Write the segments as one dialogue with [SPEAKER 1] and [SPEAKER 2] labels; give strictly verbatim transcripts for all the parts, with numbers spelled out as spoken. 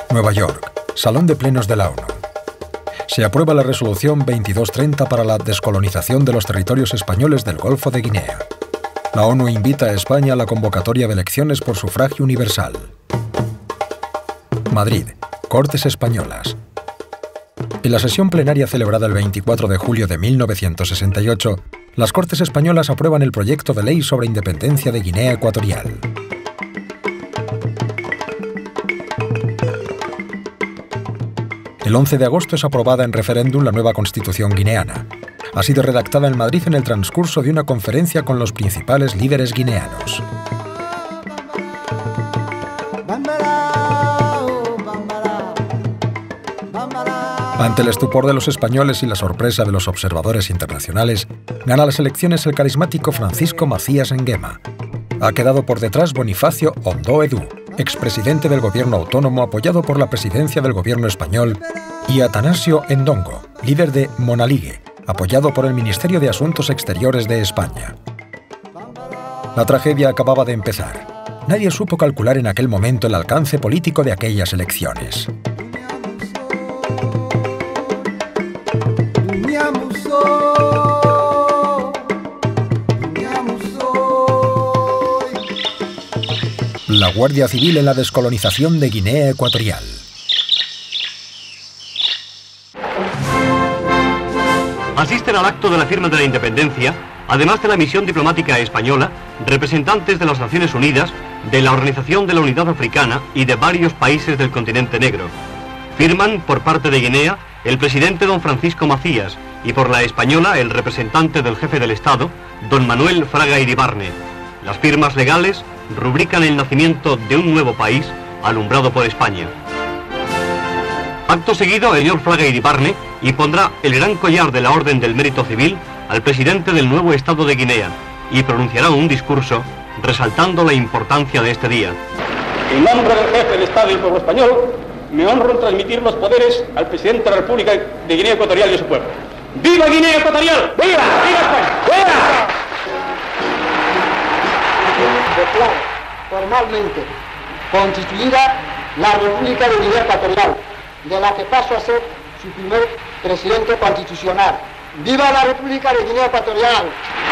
[SPEAKER 1] Nueva York, Salón de Plenos de la ONU. Se aprueba la resolución veintidós treinta para la descolonización de los territorios españoles del Golfo de Guinea. La ONU invita a España a la convocatoria de elecciones por sufragio universal. Madrid, Cortes Españolas. En la sesión plenaria celebrada el veinticuatro de julio de mil novecientos sesenta y ocho, las Cortes Españolas aprueban el proyecto de ley sobre independencia de Guinea Ecuatorial. El once de agosto es aprobada en referéndum la nueva Constitución guineana. Ha sido redactada en Madrid en el transcurso de una conferencia con los principales líderes guineanos. Ante el estupor de los españoles y la sorpresa de los observadores internacionales, gana las elecciones el carismático Francisco Macías Nguema. Ha quedado por detrás Bonifacio Ondó Edu, expresidente del gobierno autónomo apoyado por la presidencia del gobierno español, y Atanasio Ndongo, líder de Monaligue, apoyado por el Ministerio de Asuntos Exteriores de España. La tragedia acababa de empezar. Nadie supo calcular en aquel momento el alcance político de aquellas elecciones. La Guardia Civil en la descolonización de Guinea Ecuatorial.
[SPEAKER 2] Asisten al acto de la firma de la independencia, además de la misión diplomática española, representantes de las Naciones Unidas, de la Organización de la Unidad Africana y de varios países del continente negro. Firman, por parte de Guinea, el presidente don Francisco Macías y por la española el representante del jefe del Estado, don Manuel Fraga Iribarne. Las firmas legales rubrican el nacimiento de un nuevo país alumbrado por España. Acto seguido, el señor Fraga Iribarne impondrá el gran collar de la Orden del Mérito Civil al presidente del nuevo Estado de Guinea y pronunciará un discurso resaltando la importancia de este día.
[SPEAKER 3] En nombre del jefe del Estado y del pueblo español, me honro en transmitir los poderes al presidente de la República de Guinea Ecuatorial y a su pueblo. ¡Viva Guinea Ecuatorial! ¡Viva! ¡Viva España! ¡Viva!
[SPEAKER 4] Declaro formalmente constituida la República de Guinea Ecuatorial, de la que paso a ser su primer presidente constitucional. ¡Viva la República de Guinea Ecuatorial!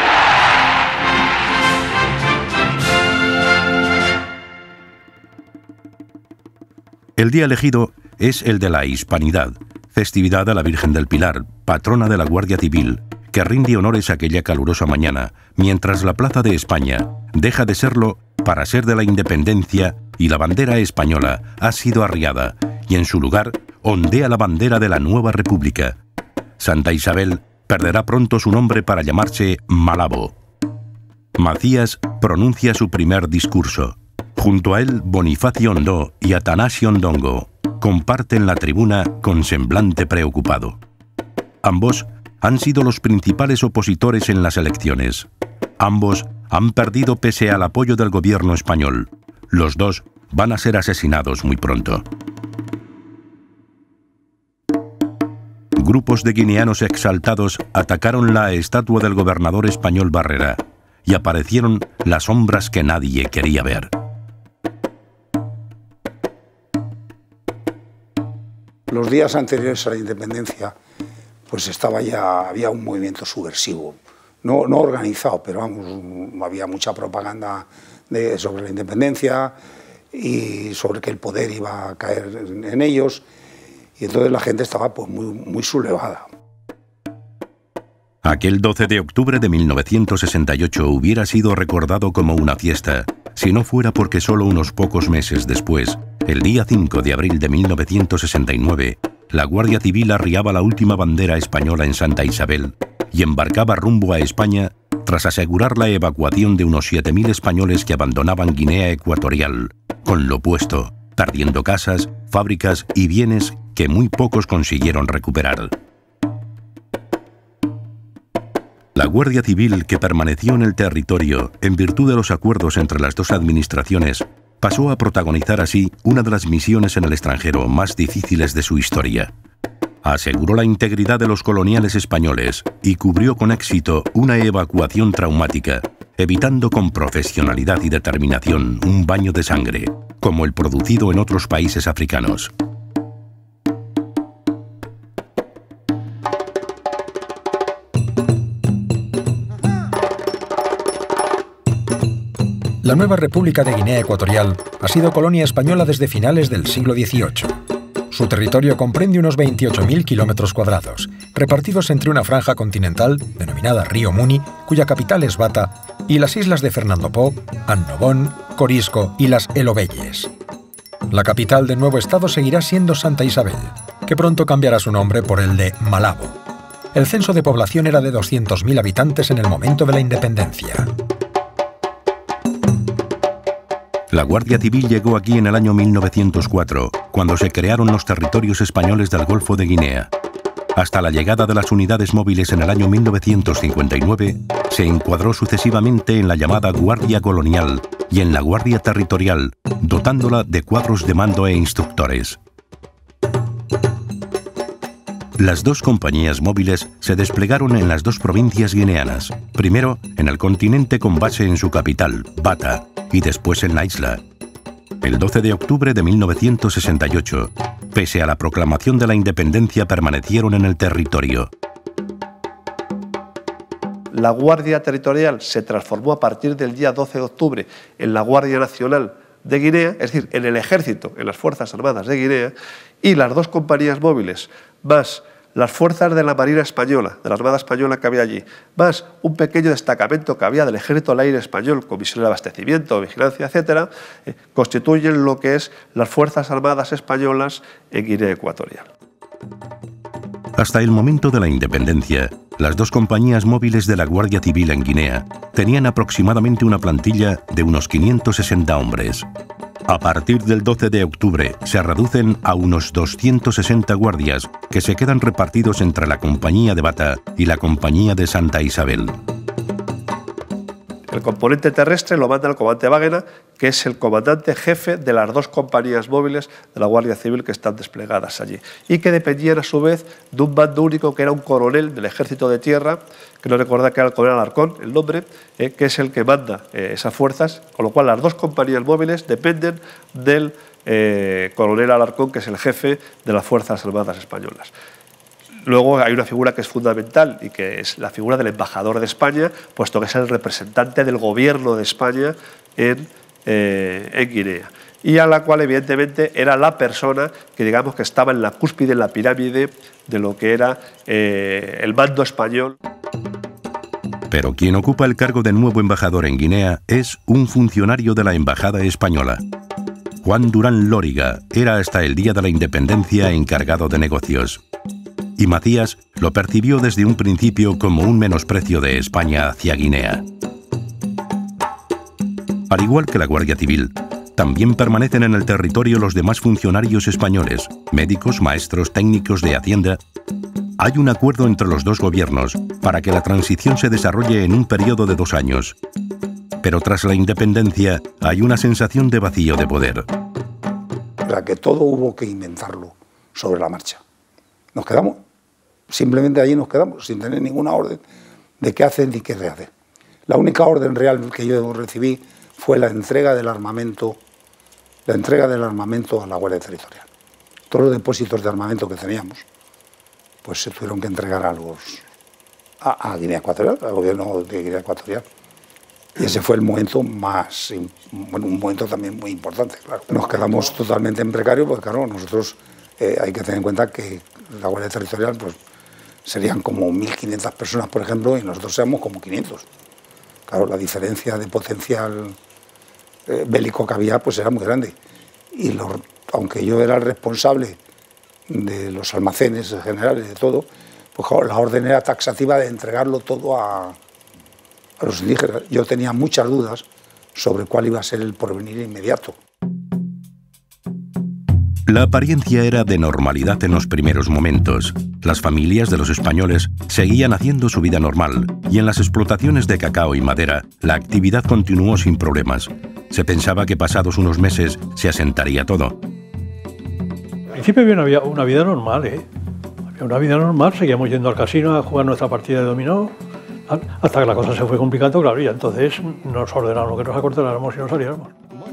[SPEAKER 5] El día elegido es el de la Hispanidad, festividad a la Virgen del Pilar, patrona de la Guardia Civil, que rinde honores a aquella calurosa mañana, mientras la Plaza de España deja de serlo para ser de la independencia y la bandera española ha sido arriada y en su lugar ondea la bandera de la nueva república. Santa Isabel perderá pronto su nombre para llamarse Malabo. Macías pronuncia su primer discurso. Junto a él, Bonifacio Ondó y Atanasio Ndongo comparten la tribuna con semblante preocupado. Ambos han sido los principales opositores en las elecciones. Ambos han perdido pese al apoyo del gobierno español. Los dos van a ser asesinados muy pronto. Grupos de guineanos exaltados atacaron la estatua del gobernador español Barrera y aparecieron las sombras que nadie quería ver.
[SPEAKER 6] Los días anteriores a la independencia, pues estaba ya, había un movimiento subversivo, no, no organizado, pero vamos, había mucha propaganda de, sobre la independencia y sobre que el poder iba a caer en, en ellos, y entonces la gente estaba pues muy, muy sublevada.
[SPEAKER 5] Aquel doce de octubre de mil novecientos sesenta y ocho hubiera sido recordado como una fiesta, si no fuera porque solo unos pocos meses después, el día cinco de abril de mil novecientos sesenta y nueve, la Guardia Civil arriaba la última bandera española en Santa Isabel y embarcaba rumbo a España tras asegurar la evacuación de unos siete mil españoles que abandonaban Guinea Ecuatorial, con lo puesto, perdiendo casas, fábricas y bienes que muy pocos consiguieron recuperar. La Guardia Civil, que permaneció en el territorio en virtud de los acuerdos entre las dos administraciones, pasó a protagonizar así una de las misiones en el extranjero más difíciles de su historia. Aseguró la integridad de los coloniales españoles y cubrió con éxito una evacuación traumática, evitando con profesionalidad y determinación un baño de sangre, como el producido en otros países africanos.
[SPEAKER 1] La nueva República de Guinea Ecuatorial ha sido colonia española desde finales del siglo dieciocho. Su territorio comprende unos veintiocho mil kilómetros cuadrados, repartidos entre una franja continental denominada Río Muni, cuya capital es Bata, y las islas de Fernando Po, Annobón, Corisco y las Elobeyes. La capital del nuevo estado seguirá siendo Santa Isabel, que pronto cambiará su nombre por el de Malabo. El censo de población era de doscientos mil habitantes en el momento de la independencia.
[SPEAKER 5] La Guardia Civil llegó aquí en el año mil novecientos cuatro, cuando se crearon los territorios españoles del Golfo de Guinea. Hasta la llegada de las unidades móviles en el año mil novecientos cincuenta y nueve, se encuadró sucesivamente en la llamada Guardia Colonial y en la Guardia Territorial, dotándola de cuadros de mando e instructores. Las dos compañías móviles se desplegaron en las dos provincias guineanas, primero en el continente con base en su capital, Bata, y después en la isla. El doce de octubre de mil novecientos sesenta y ocho, pese a la proclamación de la independencia, permanecieron en el territorio.
[SPEAKER 7] La Guardia Territorial se transformó a partir del día doce de octubre en la Guardia Nacional de Guinea, es decir, en el Ejército, en las Fuerzas Armadas de Guinea, y las dos compañías móviles, más las fuerzas de la Marina Española, de la Armada Española que había allí, más un pequeño destacamento que había del Ejército del Aire Español, con misión de abastecimiento, vigilancia, etcétera, eh, constituyen lo que es las Fuerzas Armadas Españolas en Guinea Ecuatorial.
[SPEAKER 5] Hasta el momento de la independencia, las dos compañías móviles de la Guardia Civil en Guinea tenían aproximadamente una plantilla de unos quinientos sesenta hombres. A partir del doce de octubre se reducen a unos doscientos sesenta guardias que se quedan repartidos entre la Compañía de Bata y la Compañía de Santa Isabel.
[SPEAKER 7] El componente terrestre lo manda el comandante Báguena, que es el comandante jefe de las dos compañías móviles de la Guardia Civil que están desplegadas allí y que dependían a su vez de un mando único que era un coronel del Ejército de Tierra, que no recuerda que era el coronel Alarcón, el nombre, eh, que es el que manda eh, esas fuerzas, con lo cual las dos compañías móviles dependen del eh, coronel Alarcón, que es el jefe de las Fuerzas Armadas Españolas. Luego hay una figura que es fundamental y que es la figura del embajador de España, puesto que es el representante del gobierno de España en, eh, en Guinea, y a la cual evidentemente era la persona que digamos que estaba en la cúspide, en la pirámide de lo que era eh, el mando español.
[SPEAKER 5] Pero quien ocupa el cargo de nuevo embajador en Guinea es un funcionario de la Embajada Española. Juan Durán Lóriga era hasta el día de la independencia encargado de negocios. Y Macías lo percibió desde un principio como un menosprecio de España hacia Guinea. Al igual que la Guardia Civil, también permanecen en el territorio los demás funcionarios españoles, médicos, maestros, técnicos de Hacienda. Hay un acuerdo entre los dos gobiernos para que la transición se desarrolle en un periodo de dos años. Pero tras la independencia hay una sensación de vacío de poder.
[SPEAKER 6] Para que todo hubo que inventarlo sobre la marcha. Nos quedamos, simplemente allí nos quedamos, sin tener ninguna orden de qué hacer ni qué rehacer. La única orden real que yo recibí fue la entrega del armamento, la entrega del armamento a la Guardia Territorial. Todos los depósitos de armamento que teníamos, pues se tuvieron que entregar a los a, a Guinea Ecuatorial, al gobierno de Guinea Ecuatorial. Y ese fue el momento más, bueno, un momento también muy importante, claro. Nos quedamos totalmente en precario porque, claro, nosotros eh, hay que tener en cuenta que la Guardia Territorial pues, serían como mil quinientas personas, por ejemplo, y nosotros seamos como quinientos. Claro, la diferencia de potencial eh, bélico que había pues era muy grande. Y los, aunque yo era el responsable de los almacenes generales, de todo, pues claro, la orden era taxativa de entregarlo todo a, a los indígenas. Yo tenía muchas dudas sobre cuál iba a ser el porvenir inmediato.
[SPEAKER 5] La apariencia era de normalidad en los primeros momentos. Las familias de los españoles seguían haciendo su vida normal y en las explotaciones de cacao y madera la actividad continuó sin problemas. Se pensaba que pasados unos meses se asentaría todo.
[SPEAKER 8] Al principio había una vida, una vida normal, ¿eh? Había una vida normal, seguíamos yendo al casino a jugar nuestra partida de dominó, hasta que la cosa se fue complicando, claro, y entonces nos ordenaron que nos acortáramos y nos saliéramos.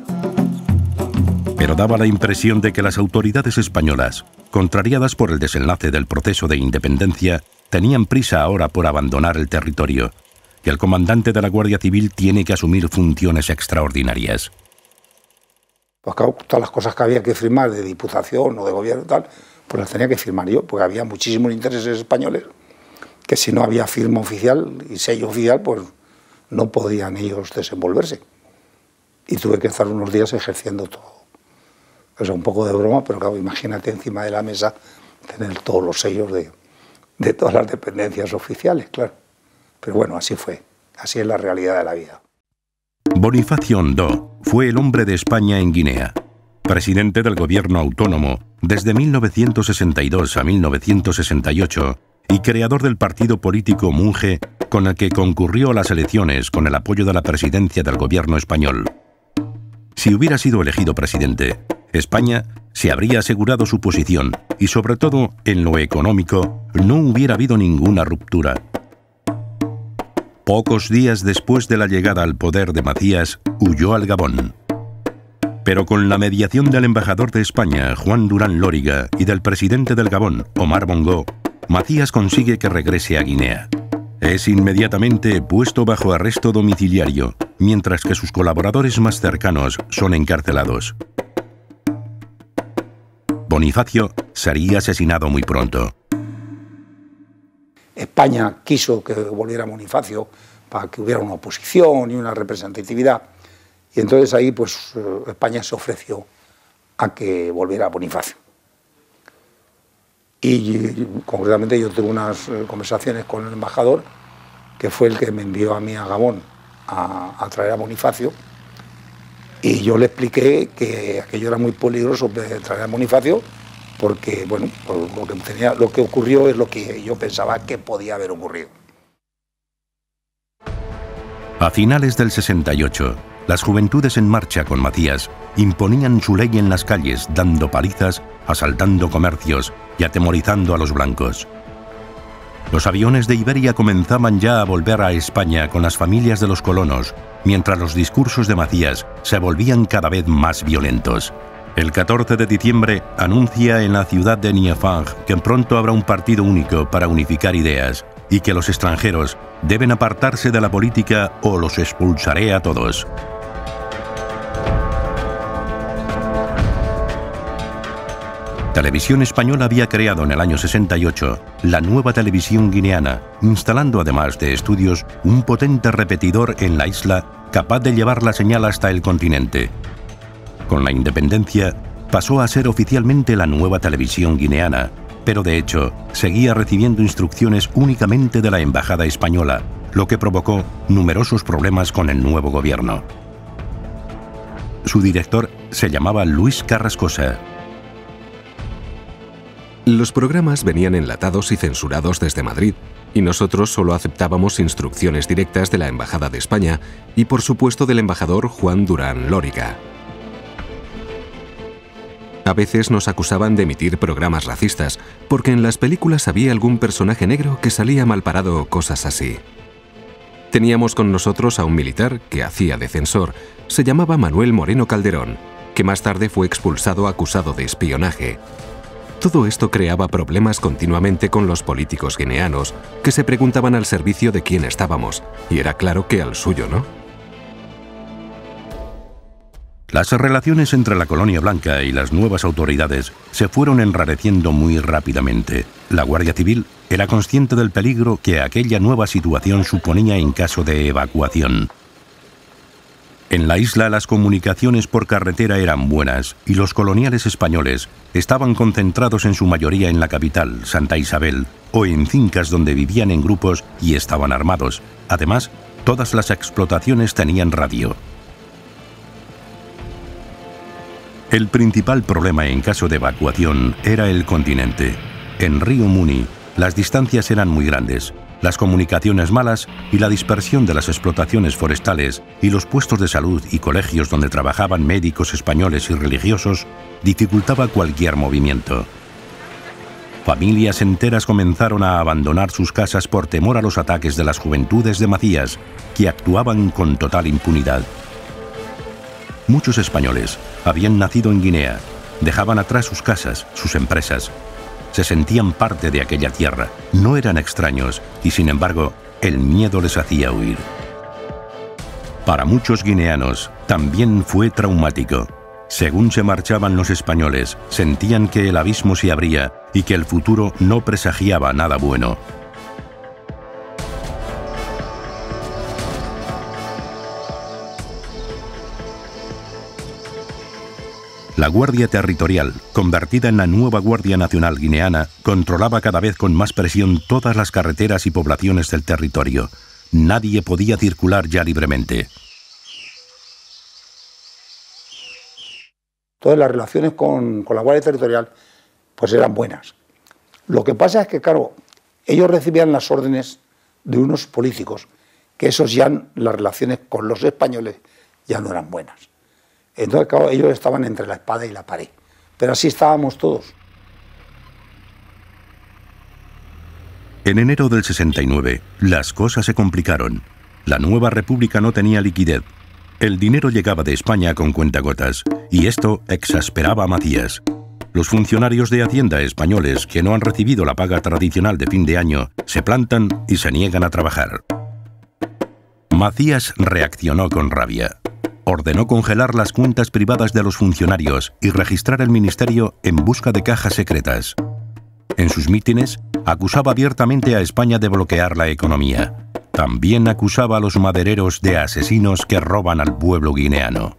[SPEAKER 5] Pero daba la impresión de que las autoridades españolas, contrariadas por el desenlace del proceso de independencia, tenían prisa ahora por abandonar el territorio. que el comandante de la Guardia Civil tiene que asumir funciones extraordinarias.
[SPEAKER 6] Pues claro, todas las cosas que había que firmar de diputación o de gobierno y tal, pues las tenía que firmar yo, porque había muchísimos intereses españoles que si no había firma oficial y sello oficial, pues no podían ellos desenvolverse. Y tuve que estar unos días ejerciendo todo. O sea, un poco de broma, pero claro, imagínate encima de la mesa tener todos los sellos de, de todas las dependencias oficiales, claro. Pero bueno, así fue, así es la realidad de la vida.
[SPEAKER 5] Bonifacio Ondó fue el hombre de España en Guinea, presidente del gobierno autónomo desde mil novecientos sesenta y dos a mil novecientos sesenta y ocho y creador del partido político Munge, con el que concurrió a las elecciones con el apoyo de la presidencia del gobierno español. Si hubiera sido elegido presidente, España se habría asegurado su posición y, sobre todo, en lo económico, no hubiera habido ninguna ruptura. Pocos días después de la llegada al poder de Macías, huyó al Gabón. Pero con la mediación del embajador de España, Juan Durán Lóriga, y del presidente del Gabón, Omar Bongo, Macías consigue que regrese a Guinea. Es inmediatamente puesto bajo arresto domiciliario, mientras que sus colaboradores más cercanos son encarcelados. Bonifacio sería asesinado muy pronto.
[SPEAKER 6] España quiso que volviera Bonifacio para que hubiera una oposición y una representatividad, y entonces ahí pues España se ofreció a que volviera Bonifacio. Y concretamente yo tuve unas conversaciones con el embajador, que fue el que me envió a mí a Gabón a, a traer a Bonifacio, y yo le expliqué que aquello era muy peligroso de traer a Bonifacio, porque bueno, lo que, tenía, lo que ocurrió es lo que yo pensaba que podía haber ocurrido.
[SPEAKER 5] A finales del sesenta y ocho, las juventudes en marcha con Macías imponían su ley en las calles, dando palizas, asaltando comercios y atemorizando a los blancos. Los aviones de Iberia comenzaban ya a volver a España con las familias de los colonos, mientras los discursos de Macías se volvían cada vez más violentos. El catorce de diciembre anuncia en la ciudad de Niafang que pronto habrá un partido único para unificar ideas y que los extranjeros deben apartarse de la política o los expulsaré a todos. Televisión Española había creado en el año sesenta y ocho la nueva televisión guineana, instalando además de estudios un potente repetidor en la isla capaz de llevar la señal hasta el continente. Con la independencia pasó a ser oficialmente la nueva televisión guineana, pero de hecho seguía recibiendo instrucciones únicamente de la embajada española, lo que provocó numerosos problemas con el nuevo gobierno. Su director se llamaba Luis Carrascosa.
[SPEAKER 9] Los programas venían enlatados y censurados desde Madrid, y nosotros solo aceptábamos instrucciones directas de la Embajada de España y, por supuesto, del embajador Juan Durán Lóriga. A veces nos acusaban de emitir programas racistas, porque en las películas había algún personaje negro que salía mal parado o cosas así. Teníamos con nosotros a un militar que hacía de censor, se llamaba Manuel Moreno Calderón, que más tarde fue expulsado acusado de espionaje. Todo esto creaba problemas continuamente con los políticos guineanos, que se preguntaban al servicio de quién estábamos, y era claro que al suyo, ¿no?
[SPEAKER 5] Las relaciones entre la colonia blanca y las nuevas autoridades se fueron enrareciendo muy rápidamente. La Guardia Civil era consciente del peligro que aquella nueva situación suponía en caso de evacuación. En la isla las comunicaciones por carretera eran buenas y los coloniales españoles estaban concentrados en su mayoría en la capital, Santa Isabel, o en fincas donde vivían en grupos y estaban armados. Además, todas las explotaciones tenían radio. El principal problema en caso de evacuación era el continente. En Río Muni, las distancias eran muy grandes, las comunicaciones malas y la dispersión de las explotaciones forestales y los puestos de salud y colegios donde trabajaban médicos españoles y religiosos dificultaba cualquier movimiento. Familias enteras comenzaron a abandonar sus casas por temor a los ataques de las juventudes de Macías, que actuaban con total impunidad. Muchos españoles habían nacido en Guinea, dejaban atrás sus casas, sus empresas. Se sentían parte de aquella tierra, no eran extraños y, sin embargo, el miedo les hacía huir. Para muchos guineanos también fue traumático. Según se marchaban los españoles, sentían que el abismo se abría y que el futuro no presagiaba nada bueno. La Guardia Territorial, convertida en la nueva Guardia Nacional Guineana, controlaba cada vez con más presión todas las carreteras y poblaciones del territorio. Nadie podía circular ya libremente.
[SPEAKER 6] Todas las relaciones con, con la Guardia Territorial pues eran buenas. Lo que pasa es que, claro, ellos recibían las órdenes de unos políticos, que esos ya, las relaciones con los españoles ya no eran buenas. Entonces, claro, ellos estaban entre la espada y la pared. Pero así estábamos todos.
[SPEAKER 5] En enero del sesenta y nueve, las cosas se complicaron. La nueva república no tenía liquidez. El dinero llegaba de España con cuentagotas, y esto exasperaba a Macías. Los funcionarios de Hacienda españoles que no han recibido la paga tradicional de fin de año se plantan y se niegan a trabajar. Macías reaccionó con rabia. Ordenó congelar las cuentas privadas de los funcionarios y registrar el ministerio en busca de cajas secretas. En sus mítines, acusaba abiertamente a España de bloquear la economía. También acusaba a los madereros de asesinos que roban al pueblo guineano.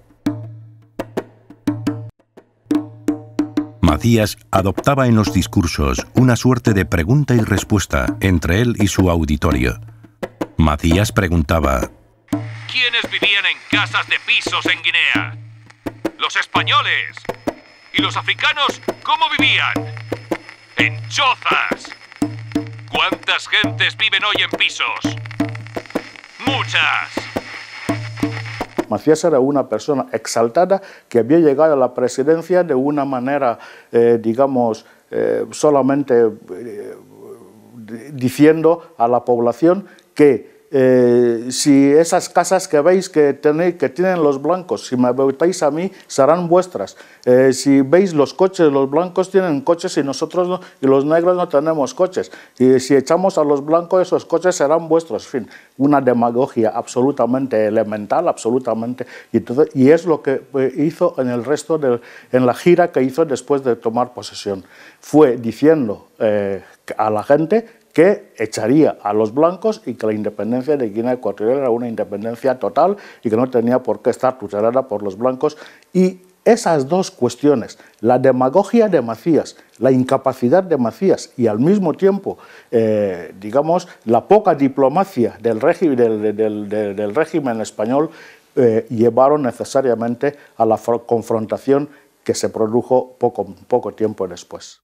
[SPEAKER 5] Macías adoptaba en los discursos una suerte de pregunta y respuesta entre él y su auditorio. Macías preguntaba:
[SPEAKER 10] ¿quiénes vivían en casas de pisos en Guinea? Los españoles. ¿Y los africanos cómo vivían? En chozas. ¿Cuántas gentes viven hoy en pisos? Muchas.
[SPEAKER 11] Macías era una persona exaltada que había llegado a la presidencia de una manera, eh, digamos, eh, solamente eh, diciendo a la población que Eh, si esas casas que veis que, tenéis, que tienen los blancos, si me votáis a mí, serán vuestras. Eh, si veis los coches, los blancos tienen coches y nosotros no, y los negros no tenemos coches. Y si echamos a los blancos, esos coches serán vuestros. En fin, una demagogia absolutamente elemental, absolutamente. Y, entonces, y es lo que hizo en el resto, de, en la gira que hizo después de tomar posesión. Fue diciendo eh, a la gente que echaría a los blancos y que la independencia de Guinea Ecuatorial era una independencia total y que no tenía por qué estar tutelada por los blancos. Y esas dos cuestiones, la demagogia de Macías, la incapacidad de Macías y al mismo tiempo, eh, digamos, la poca diplomacia del, régimen, del, del, del, del régimen español, eh, llevaron necesariamente a la confrontación que se produjo poco, poco tiempo después.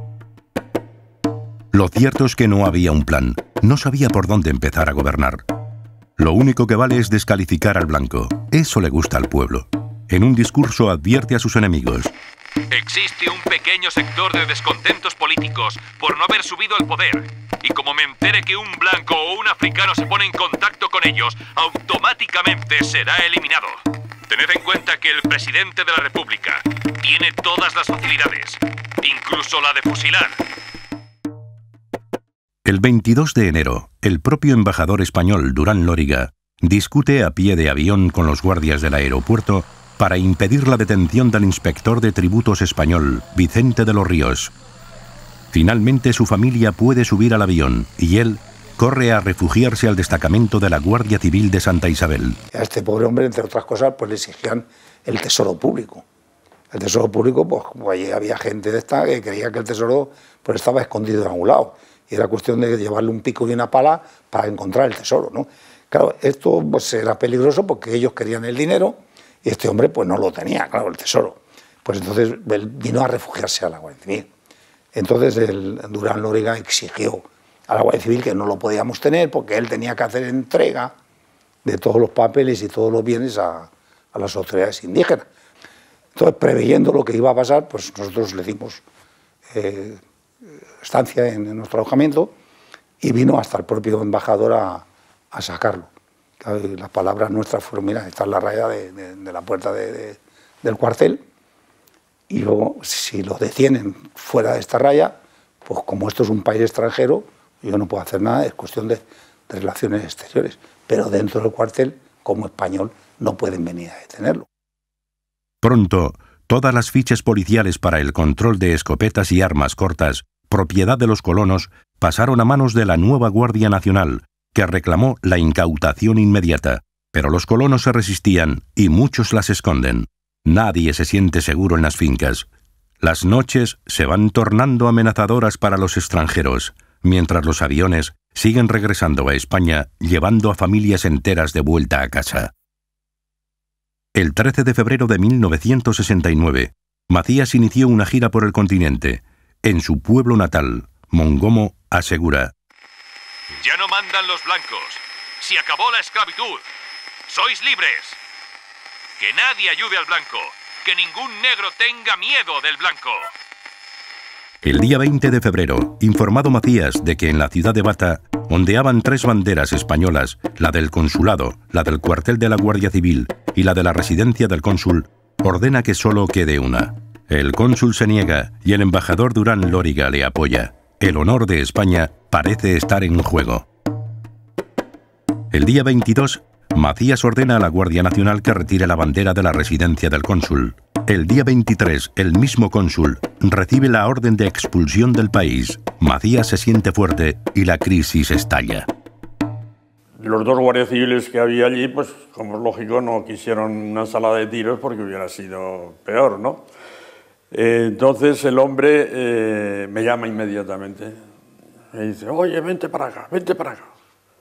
[SPEAKER 5] Lo cierto es que no había un plan. No sabía por dónde empezar a gobernar. Lo único que vale es descalificar al blanco. Eso le gusta al pueblo. En un discurso advierte a sus enemigos:
[SPEAKER 10] existe un pequeño sector de descontentos políticos por no haber subido al poder. Y como me entere que un blanco o un africano se pone en contacto con ellos, automáticamente será eliminado. Tened en cuenta que el presidente de la República tiene todas las facilidades, incluso la de fusilar.
[SPEAKER 5] El veintidós de enero, el propio embajador español Durán Lóriga discute a pie de avión con los guardias del aeropuerto para impedir la detención del inspector de tributos español, Vicente de los Ríos. Finalmente su familia puede subir al avión y él corre a refugiarse al destacamento de la Guardia Civil de Santa Isabel.
[SPEAKER 6] A este pobre hombre, entre otras cosas, pues le exigían el tesoro público. El tesoro público, pues allí había gente de esta que creía que el tesoro pues, estaba escondido en algún lado. Y era cuestión de llevarle un pico y una pala para encontrar el tesoro, ¿no? Claro, esto pues, era peligroso porque ellos querían el dinero y este hombre pues no lo tenía, claro, el tesoro. Pues entonces él vino a refugiarse a la Guardia Civil. Entonces el Durán Lóriga exigió a la Guardia Civil que no lo podíamos tener porque él tenía que hacer entrega de todos los papeles y todos los bienes a, a las autoridades indígenas. Entonces, preveyendo lo que iba a pasar, pues nosotros le dimos eh, estancia en, en nuestro alojamiento y vino hasta el propio embajador a, a sacarlo. Y las palabras nuestras fueron: mira, esta es la raya de, de, de la puerta de, de, del cuartel, y luego si lo detienen fuera de esta raya, pues como esto es un país extranjero, yo no puedo hacer nada, es cuestión de, de Relaciones Exteriores, pero dentro del cuartel, como español, no pueden venir a detenerlo.
[SPEAKER 5] Pronto, todas las fichas policiales para el control de escopetas y armas cortas, propiedad de los colonos, pasaron a manos de la nueva Guardia Nacional, que reclamó la incautación inmediata. Pero los colonos se resistían y muchos las esconden. Nadie se siente seguro en las fincas. Las noches se van tornando amenazadoras para los extranjeros, mientras los aviones siguen regresando a España llevando a familias enteras de vuelta a casa. El trece de febrero de mil novecientos sesenta y nueve, Macías inició una gira por el continente. En su pueblo natal, Mongomo, asegura:
[SPEAKER 10] Ya no mandan los blancos. Se acabó la esclavitud. Sois libres. Que nadie ayude al blanco. Que ningún negro tenga miedo del blanco.
[SPEAKER 5] El día veinte de febrero, informado Macías de que en la ciudad de Bata ondeaban tres banderas españolas, la del consulado, la del cuartel de la Guardia Civil y la de la residencia del cónsul, ordena que solo quede una. El cónsul se niega y el embajador Durán Lóriga le apoya. El honor de España parece estar en juego. El día veintidós, Macías ordena a la Guardia Nacional que retire la bandera de la residencia del cónsul. El día veintitrés, el mismo cónsul recibe la orden de expulsión del país. Macías se siente fuerte y la crisis estalla.
[SPEAKER 12] Los dos guardias civiles que había allí, pues como es lógico, no quisieron una ensalada de tiros porque hubiera sido peor, ¿no? Eh, entonces el hombre eh, me llama inmediatamente. Me dice: oye, vente para acá, vente para acá.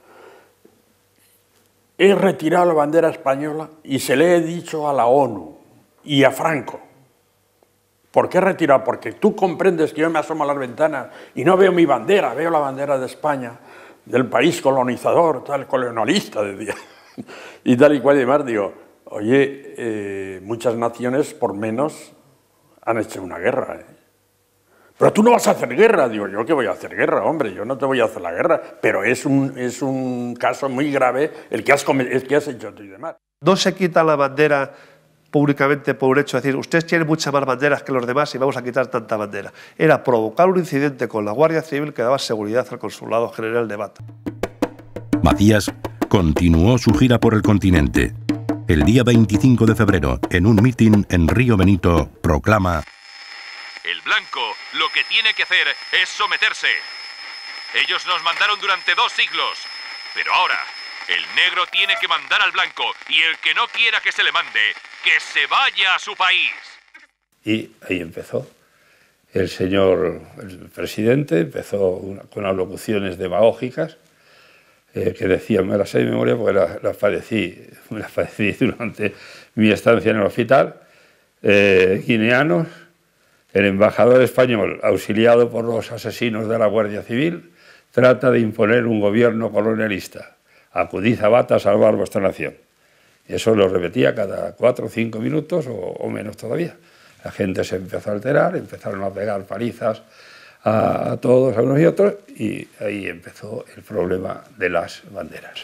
[SPEAKER 12] He retirado la bandera española y se le he dicho a la ONU y a Franco. ¿Por qué he retirado? Porque tú comprendes que yo me asomo a las ventanas y no veo mi bandera, veo la bandera de España, del país colonizador, tal, colonialista, decía. Y tal y cual y demás. Digo, oye, eh, muchas naciones por menos han hecho una guerra, ¿eh? Pero tú no vas a hacer guerra. Digo, ¿yo qué voy a hacer guerra, hombre? Yo no te voy a hacer la guerra. Pero es un, es un caso muy grave el que has, el que has hecho tú y demás.
[SPEAKER 7] No se quita la bandera públicamente por hecho de decir, ustedes tienen muchas más banderas que los demás y vamos a quitar tanta bandera. Era provocar un incidente con la Guardia Civil que daba seguridad al Consulado General de Bata.
[SPEAKER 5] Macías continuó su gira por el continente. El día veinticinco de febrero, en un mitin en Río Benito, proclama:
[SPEAKER 10] El blanco lo que tiene que hacer es someterse. Ellos nos mandaron durante dos siglos, pero ahora el negro tiene que mandar al blanco y el que no quiera que se le mande, que se vaya a su país.
[SPEAKER 13] Y ahí empezó. El señor el presidente empezó una, con alocuciones demagógicas eh, que decía, me las sé de memoria porque las, las, padecí, las padecí durante mi estancia en el hospital, eh, guineanos. El embajador español, auxiliado por los asesinos de la Guardia Civil, trata de imponer un gobierno colonialista. Acudid a Bata a salvar vuestra nación. Eso lo repetía cada cuatro o cinco minutos o, o menos todavía. La gente se empezó a alterar, empezaron a pegar palizas a, a todos, a unos y otros, y ahí empezó el problema de las banderas.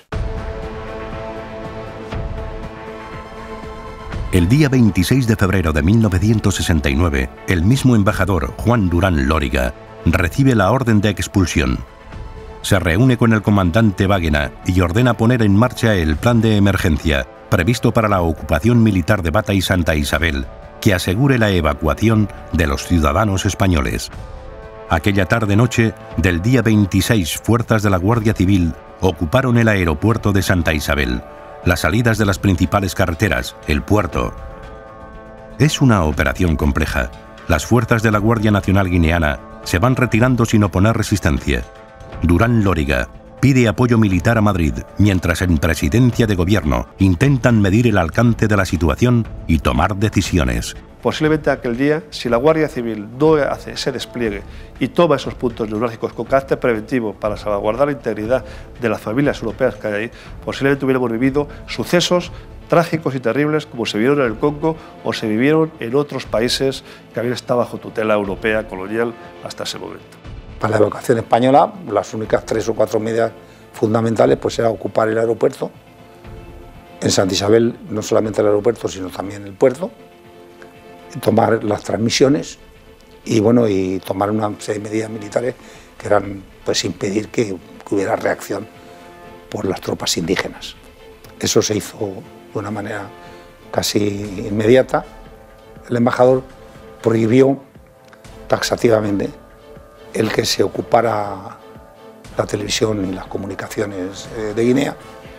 [SPEAKER 5] El día veintiséis de febrero de mil novecientos sesenta y nueve, el mismo embajador, Juan Durán Lóriga, recibe la orden de expulsión. Se reúne con el comandante Wagner y ordena poner en marcha el plan de emergencia previsto para la ocupación militar de Bata y Santa Isabel, que asegure la evacuación de los ciudadanos españoles. Aquella tarde-noche del día veintiséis, fuerzas de la Guardia Civil ocuparon el aeropuerto de Santa Isabel, las salidas de las principales carreteras, el puerto. Es una operación compleja. Las fuerzas de la Guardia Nacional Guineana se van retirando sin oponer resistencia. Durán Lóriga pide apoyo militar a Madrid, mientras en presidencia de gobierno intentan medir el alcance de la situación y tomar decisiones.
[SPEAKER 7] Posiblemente aquel día, si la Guardia Civil no hace ese despliegue y toma esos puntos neurálgicos con carácter preventivo para salvaguardar la integridad de las familias europeas que hay ahí, posiblemente hubiéramos vivido sucesos trágicos y terribles como se vieron en el Congo o se vivieron en otros países que habían estado bajo tutela europea colonial hasta ese momento.
[SPEAKER 6] Para la evacuación española, las únicas tres o cuatro medidas fundamentales pues era ocupar el aeropuerto. En Santa Isabel no solamente el aeropuerto, sino también el puerto. Tomar las transmisiones y bueno y tomar una serie de medidas militares que eran pues impedir que, que hubiera reacción por las tropas indígenas. Eso se hizo de una manera casi inmediata. El embajador prohibió taxativamente el que se ocupara la televisión y las comunicaciones de Guinea,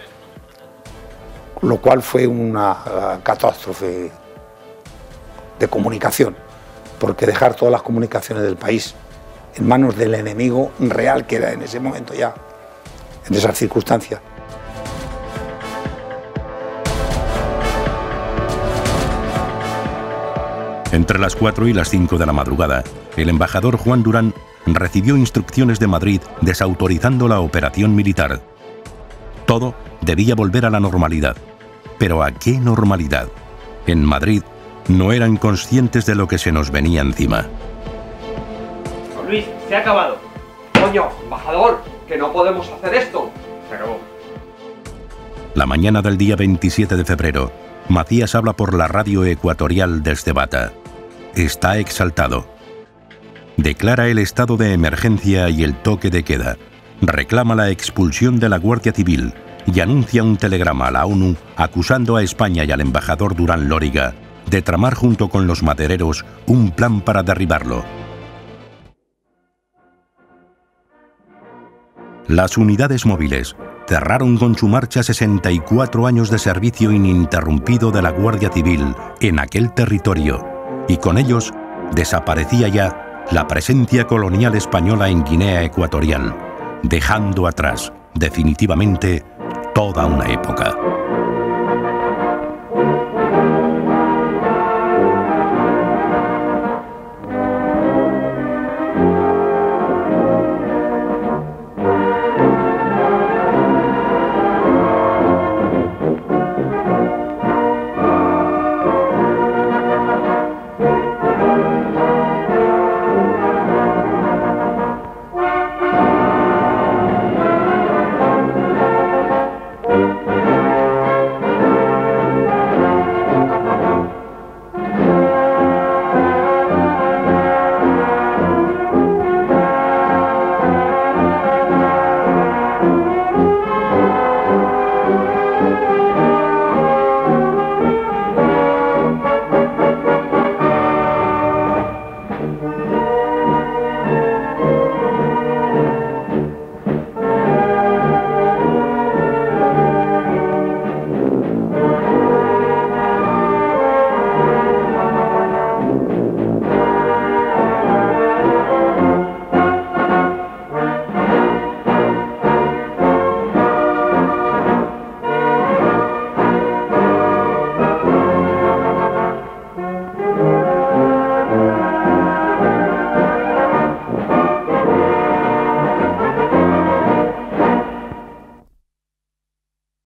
[SPEAKER 6] lo cual fue una catástrofe de comunicación, porque dejar todas las comunicaciones del país en manos del enemigo real que era en ese momento ya, en esas circunstancias.
[SPEAKER 5] Entre las cuatro y las cinco de la madrugada, el embajador Juan Durán recibió instrucciones de Madrid desautorizando la operación militar. Todo debía volver a la normalidad. ¿Pero a qué normalidad? En Madrid no eran conscientes de lo que se nos venía encima.
[SPEAKER 14] Don Luis, se ha acabado. Coño, embajador, que no podemos hacer esto. Se acabó.
[SPEAKER 5] La mañana del día veintisiete de febrero, Macías habla por la radio ecuatorial desde Bata. Está exaltado. Declara el estado de emergencia y el toque de queda. Reclama la expulsión de la Guardia Civil y anuncia un telegrama a la ONU acusando a España y al embajador Durán Lóriga de tramar junto con los madereros un plan para derribarlo. Las unidades móviles cerraron con su marcha sesenta y cuatro años de servicio ininterrumpido de la Guardia Civil en aquel territorio, y con ellos desaparecía ya la presencia colonial española en Guinea Ecuatorial, dejando atrás definitivamente toda una época.